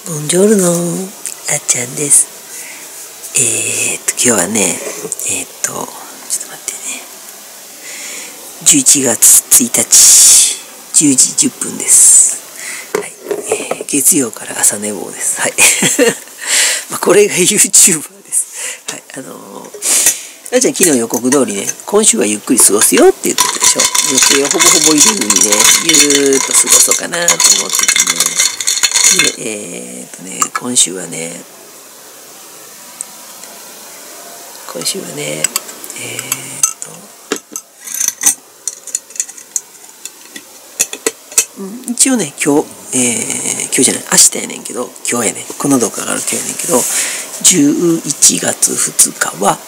ボンジョルノ、あっちゃんです。今日はね、ちょっと待ってね。11月1日、10時10分です。はい、月曜から朝寝坊です。はい。まあこれが YouTuber です。はい、あっちゃん昨日予告通りね、今週はゆっくり過ごすよって言ってたでしょ。予定をほぼほぼ入れずにね、ゆーっと過ごそうかなと思っててね。で、今週はね、一応ね、今日じゃない、明日やねんけど、今日やねん、この動画がある今日やねんけど、11月2日は、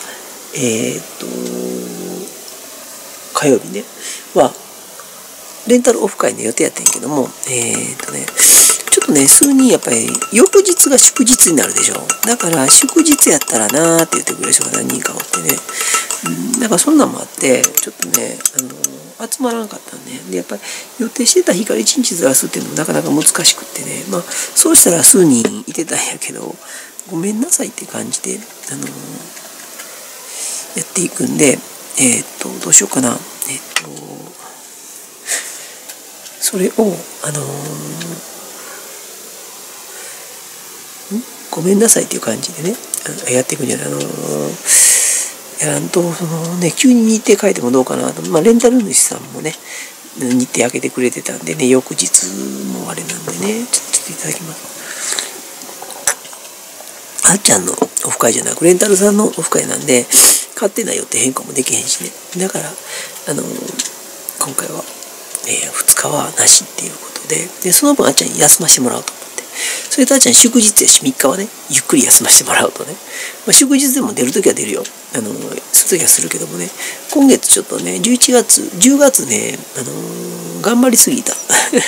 火曜日ね、は、レンタルオフ会の予定やってんけども、ちょっとね、数人やっぱり翌日が祝日になるでしょ。だから祝日やったらなーって言ってくれる人が何人かおってね。だからそんなんもあって、ちょっとね、集まらなかったんで、で、やっぱり予定してた日から1日ずらすっていうのもなかなか難しくってね。まあ、そうしたら数人いてたんやけど、ごめんなさいって感じで、やっていくんで、どうしようかな。それを、ごめんなさいっていう感じでね、やっていくんじゃない、やらんと、急に日程変えてもどうかなと。まあ、レンタル主さんもね、日程開けてくれてたんでね、翌日もあれなんでね、ちょっといただきます。あっちゃんのオフ会じゃなく、レンタルさんのオフ会なんで、勝手な予定変更もできへんしね。だから、今回は、2日はなしっていうことで、その分あっちゃんに休ませてもらおうと思って。それとあっちゃん祝日やし、3日はね、ゆっくり休ませてもらうとね。まあ、祝日でも出るときは出るよ。するときはするけどもね、今月ちょっとね、10月ね、頑張りすぎた。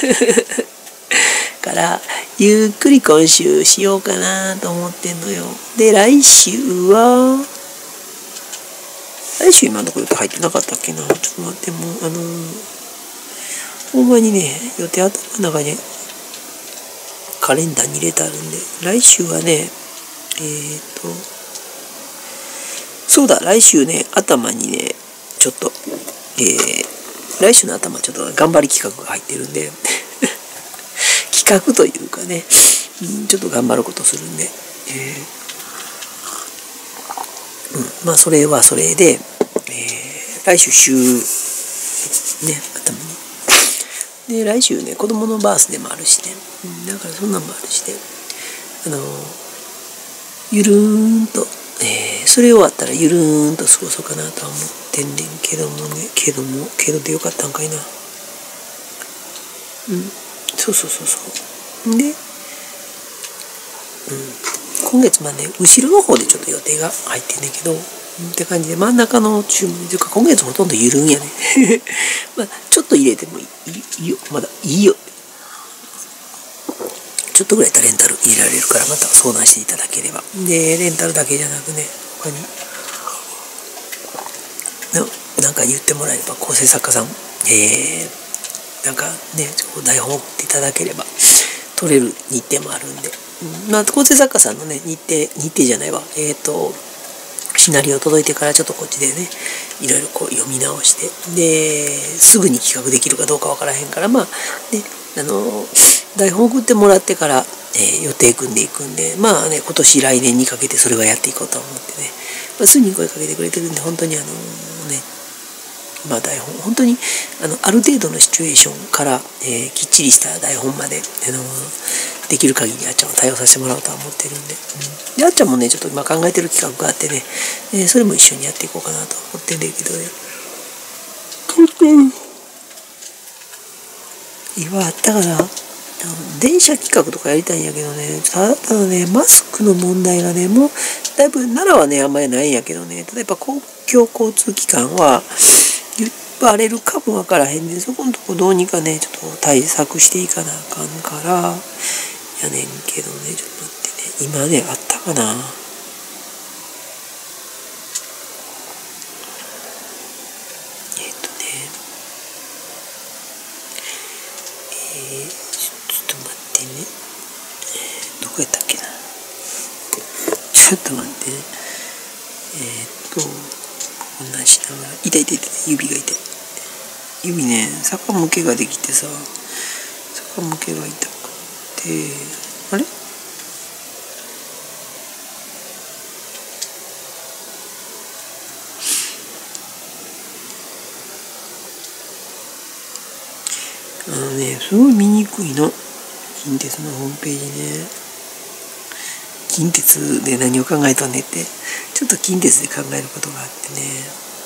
から、ゆっくり今週しようかなと思ってんのよ。で、来週今のところ入ってなかったっけな。ちょっと待って、もう、ほんまにね、予定頭の中にカレンダーに入れてあるんで、来週はね、そうだ、来週ね、頭にね、ちょっと、来週の頭ちょっと頑張り企画が入ってるんで、企画というかね、ちょっと頑張ることするんで、まあそれはそれで、来週ね、頭に。で、来週ね、子供のバースデーもあるしね、だからそんなんもあるしね、ゆるーんと、それ終わったらゆるーんと過ごそうかなとは思ってんねんけどもね、けどでよかったんかいな。そうで、今月まで、ね、後ろの方でちょっと予定が入ってんねんけど、って感じで、真ん中の注文というか、今月ほとんどゆるんやね。まあ、ちょっと入れてもいいよ。まだいいよ。ちょっとぐらいレンタル入れられるから、また相談していただければ。で、レンタルだけじゃなくね、他に、なんか言ってもらえれば、構成作家さん、なんかね、台本送っていただければ、取れる日程もあるんで。まあ、構成作家さんのね、日程じゃないわ。シナリオ届いてからちょっとこっちでね、いろいろこう読み直して、で、すぐに企画できるかどうかわからへんから、まあ、ね、台本送ってもらってから、予定組んでいくんで、まあね、今年来年にかけてそれはやっていこうと思ってね、まあ、すぐに声かけてくれてるんで、本当にまあ台本、本当にある程度のシチュエーションから、きっちりした台本まで、できる限りあっちゃんを対応させてもらおうとは思ってるんで、であっちゃんもねちょっと今考えてる企画があってね、それも一緒にやっていこうかなと思ってんだけどね。今あったかな、電車企画とかやりたいんやけどね、ただね、マスクの問題がね、もうだいぶ奈良はねあんまりないんやけどね、例えば公共交通機関はバレるかもわからへんねん。そこのとこどうにかね、ちょっと対策していかなあかんから、やねんけどね、ちょっと待ってね。今ね、あったかな。ちょっと待ってね。どこやったっけな。ちょっと待ってね。こんなんしながら、痛い痛い痛い、指が痛い。指ね、逆向けができてさ、逆向けが痛くて、あれ？すごい見にくいの。近鉄のホームページね。近鉄で何を考えとんねって、ちょっと近鉄で考えることがあってね。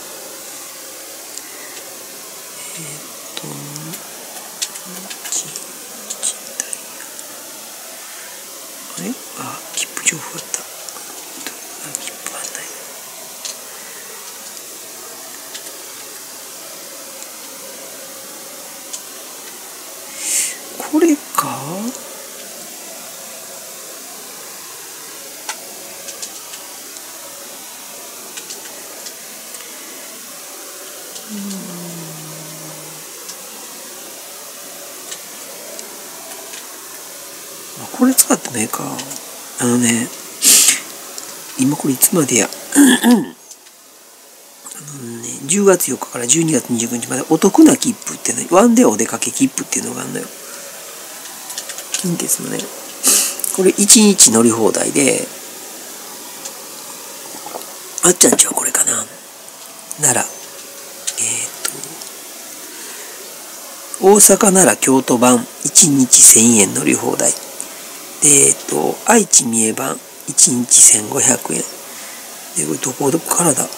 あれ？切符情報あった。切符案内。これか？これ使ってもええか。今これいつまでや。10月4日から12月29日までお得な切符ってね、ワンデーお出かけ切符っていうのがあるのよ。近鉄のね。これ1日乗り放題で、あっちゃんちはこれかな。奈良。大阪奈良京都版1日1000円乗り放題。で、愛知三重版1日1500円。で、これどこからだ？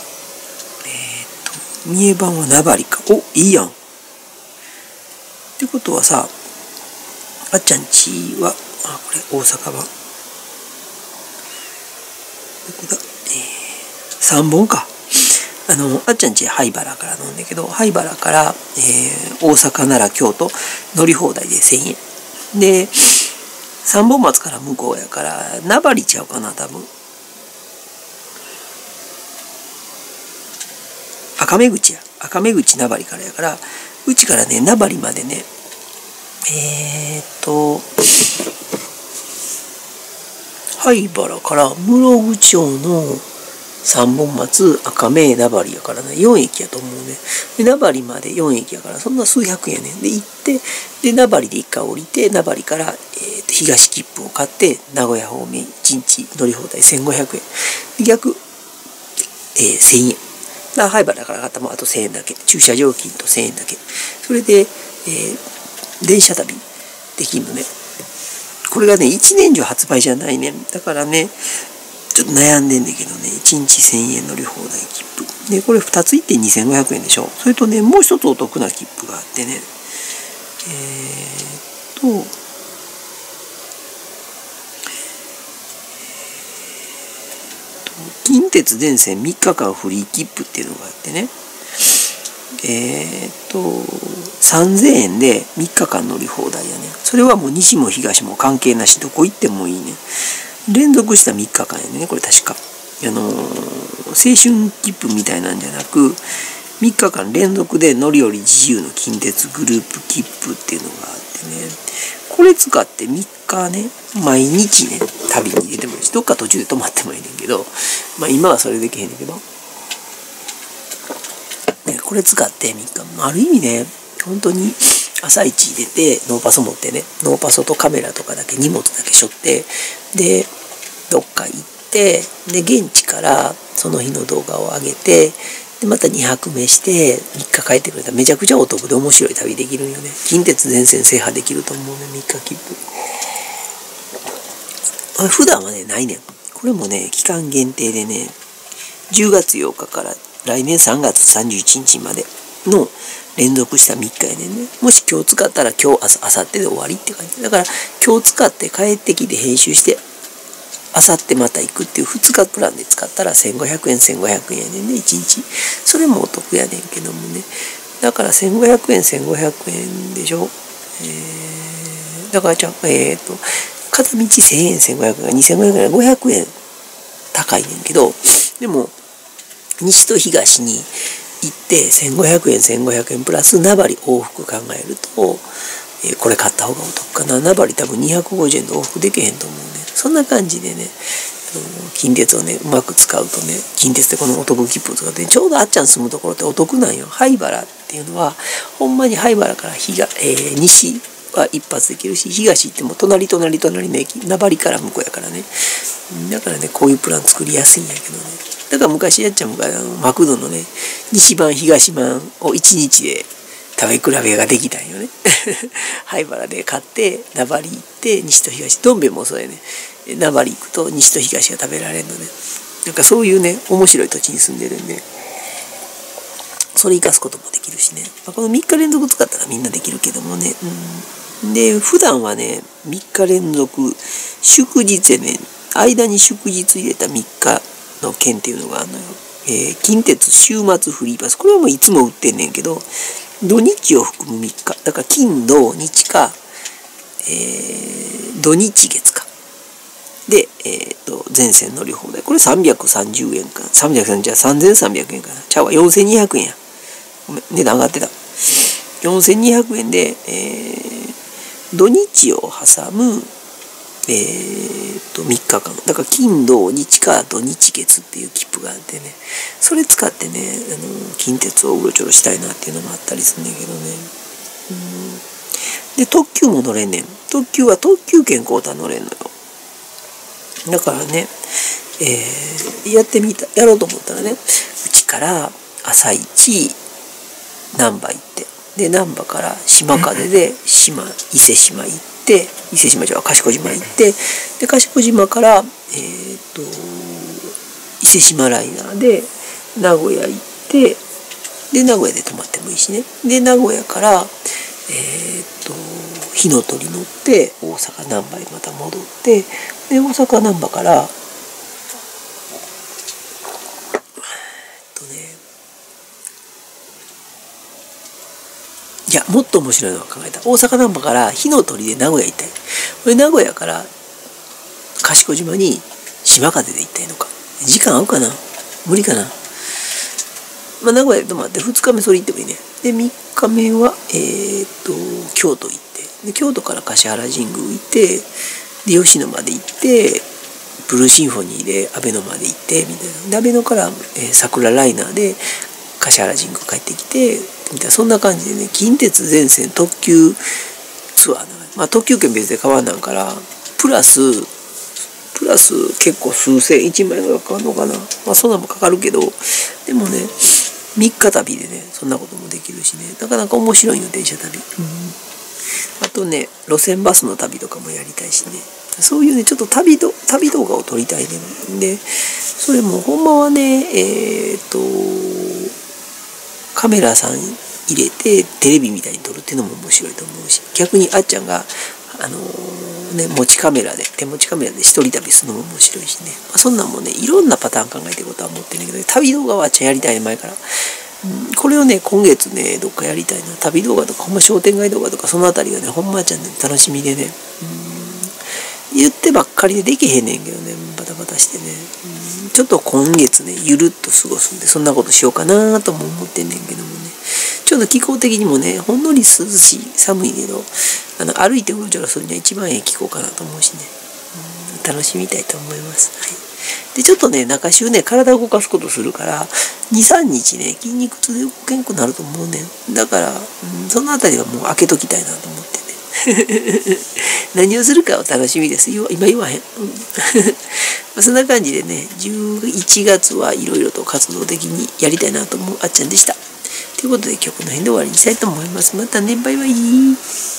三重版は名張か。お、いいやん。ってことはさ、あっちゃんちは、これ大阪版。どこだ？3本か。あっちゃんち灰原からなんだけど、灰原から、大阪、奈良、京都、乗り放題で1000円。で、三本松から向こうやから、名張ちゃうかな、多分。赤目口や。赤目口名張からやから、うちからね、名張までね、灰原から室口町の三本松赤目名張やからね、4駅やと思うね。で名張まで4駅やから、そんな数百円ね。で行って、で名張で一回降りて、名張から、東切符を買って名古屋方面1日乗り放題1500円。で逆、1000円。灰原から買ったもあと1000円だけ。駐車料金と1000円だけ。それで、電車旅できるのね。これがね、1年中発売じゃないね。だからね、ちょっと悩んでんだけどね、1日1000円乗り放題切符。で、これ2ついって2500円でしょ。それとね、もう一つお得な切符があってね、近鉄電線3日間フリー切符っていうのがあってね、3000円で3日間乗り放題やね。それはもう西も東も関係なし、どこ行ってもいいね。連続した3日間やね、これ確か。青春切符みたいなんじゃなく、3日間連続で乗り降り自由の近鉄グループ切符っていうのがあってね、これ使って3日ね、毎日ね、旅に出てもいいし、どっか途中で泊まってもいいねんけど、今はそれできへんねんけど、これ使って3日、ある意味ね、本当に朝一出て、ノーパソ持ってね、ノーパソとカメラとかだけ、荷物だけ背負って、で、どっか行って、で、現地からその日の動画を上げて、で、また2泊目して、3日帰ってくれたらめちゃくちゃお得で面白い旅できるんよね。近鉄全線制覇できると思うね、3日切符。普段はね、ないねん。これもね、期間限定でね、10月8日から来年3月31日までの連続した3日やねんね。もし今日使ったら今日、明後日で終わりって感じ。だから今日使って帰ってきて編集して、明後日また行くっていう2日プランで使ったら1500円1500円やねんね、1日。それもお得やねんけどもね。だから1500円1500円でしょ。だからじゃあ、片道1000円1500円が2500円500円高いねんけど、でも西と東に行って1500円1500円プラス名張往復考えると、これ買った方がお得かな。名張多分250円で往復できへんと思うね。 そんな感じでね、近鉄をねうまく使うとね、近鉄でこのお得切符を使ってちょうどあっちゃん住むところってお得なんよ。灰原っていうのはほんまに灰原から西は一発できるし、東行っても隣の駅、名張から向こうやからね。だからねこういうプラン作りやすいんやけどね。だから昔やっちゃんがマクドのね西版東版を1日で食べ比べができたんよね。灰原で買って名張行って西と東、どん兵衛もそうやね。名張行くと西と東が食べられるのね。なんかそういうね面白い土地に住んでるんで、それ生かすこともできるしね。この3日連続使ったらみんなできるけどもね。で普段はね3日連続祝日でね、間に祝日入れた3日の券っていうのがあるのよ。近鉄週末フリーパス、これはもういつも売ってんねんけど、土日を含む3日だから金土日か、土日月かで、全線乗り放題、これ330円か3300円かな、ちゃうわ4200円や、ごめん値段上がってた。4200円で、土日を挟む3日間だから金土日か土日月っていう切符があってね、それ使ってね近鉄をうろちょろしたいなっていうのもあったりするんだけどね。で特急も乗れんねん。特急は特急券買うたら乗れんのよ。だからね、やろうと思ったらね、うちから朝一難波行って、で難波から島風で伊勢島行って、伊勢島じゃ賢島行って、で賢島から伊勢島ライナーで名古屋行って、で名古屋で泊まってもいいしね。で名古屋から火の鳥乗って大阪難波へまた戻って、で大阪難波からいやもっと面白いのを考えた。大阪難波から火の鳥で名古屋行ったり、これ名古屋から賢島に島風で行ったりのか、時間合うかな、無理かな。名古屋で泊まって2日目それ行ってもいいね。で3日目は京都行って、で京都から橿原神宮行って、で吉野まで行って、ブルーシンフォニーで阿倍野まで行ってみたいな。で阿倍野から、桜ライナーで橿原神宮帰ってきてみたいな、そんな感じでね、近鉄全線特急ツアー特急券別で買わんなんから、プラス結構数千1万円ぐらいかかるのかな。そんなもかかるけど、でもね3日旅でねそんなこともできるしね、なかなか面白いよ電車旅。あとね路線バスの旅とかもやりたいしね、そういうねちょっと旅動画を撮りたいね。でそれもほんまはねカメラさん入れてテレビみたいに撮るっていうのも面白いと思うし、逆にあっちゃんが手持ちカメラで一人旅するのも面白いしね、そんなんもねいろんなパターン考えてることは思ってるんだけど、旅動画はあっちゃんやりたいね前から。これをね今月ねどっかやりたいな。旅動画とかほんま商店街動画とかそのあたりがねほんまあっちゃんね楽しみでね、言ってばっかりでできへんねんけどね、バタバタしてね、ちょっと今月ねゆるっと過ごすんで、そんなことしようかなとも思ってんねんけどもね、ちょっと気候的にもねほんのり涼しい寒いけど、歩いてうろちょろするには一番気候かなと思うしね、楽しみたいと思います。でちょっとね中秋ね体を動かすことするから 2,3 日ね筋肉痛で動けんくなると思うねん。だから、そのあたりはもう開けときたいなと思ってね何をするかは楽しみです。今言わへん。そんな感じでね11月はいろいろと活動的にやりたいなと思うあっちゃんでした。ということで今日この辺で終わりにしたいと思います。またね、バイバイ。